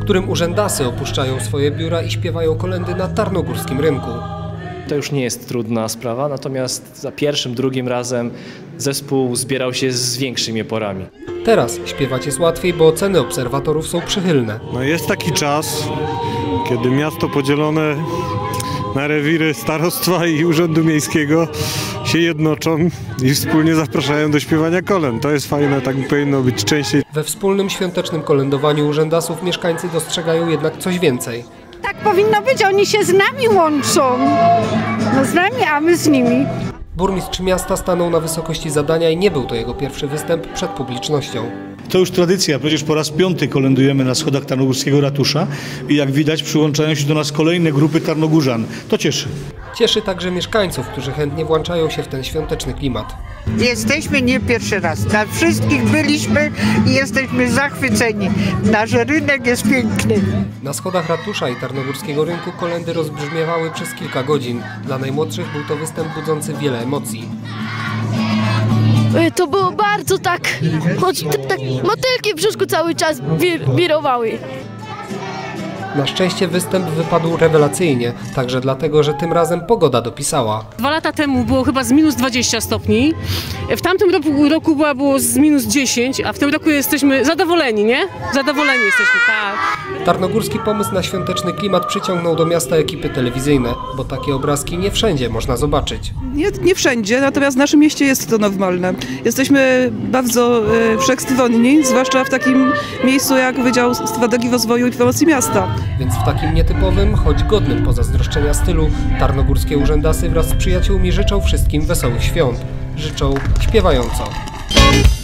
którym urzędasy opuszczają swoje biura i śpiewają kolędy na tarnogórskim rynku. To już nie jest trudna sprawa, natomiast za pierwszym, drugim razem zespół zbierał się z większymi oporami. Teraz śpiewać jest łatwiej, bo oceny obserwatorów są przychylne. No jest taki czas, kiedy miasto podzielone na rewiry starostwa i urzędu miejskiego się jednoczą i wspólnie zapraszają do śpiewania kolęd. To jest fajne, tak powinno być częściej. We wspólnym świątecznym kolędowaniu urzędasów mieszkańcy dostrzegają jednak coś więcej. Tak powinno być, oni się z nami łączą. No z nami, a my z nimi. Burmistrz miasta stanął na wysokości zadania i nie był to jego pierwszy występ przed publicznością. To już tradycja, przecież po raz 5. kolędujemy na schodach Tarnogórskiego Ratusza i jak widać przyłączają się do nas kolejne grupy Tarnogórzan. To cieszy. Cieszy także mieszkańców, którzy chętnie włączają się w ten świąteczny klimat. Jesteśmy nie pierwszy raz. Na wszystkich byliśmy i jesteśmy zachwyceni. Nasz rynek jest piękny. Na schodach ratusza i tarnogórskiego rynku kolędy rozbrzmiewały przez kilka godzin. Dla najmłodszych był to występ budzący wiele emocji. To było bardzo tak, motylki w brzuszku cały czas wirowały. Na szczęście występ wypadł rewelacyjnie, także dlatego, że tym razem pogoda dopisała. 2 lata temu było chyba z minus 20 stopni, w tamtym roku było z minus 10, a w tym roku jesteśmy zadowoleni, nie? Zadowoleni jesteśmy, tak. Tarnogórski pomysł na świąteczny klimat przyciągnął do miasta ekipy telewizyjne, bo takie obrazki nie wszędzie można zobaczyć. Nie wszędzie, natomiast w naszym mieście jest to normalne. Jesteśmy bardzo przeekscytowani, zwłaszcza w takim miejscu jak Wydział Strategii Rozwoju i Promocji Miasta. Więc w takim nietypowym, choć godnym pozazdroszczenia stylu, tarnogórskie urzędasy wraz z przyjaciółmi życzą wszystkim wesołych świąt. Życzą śpiewająco.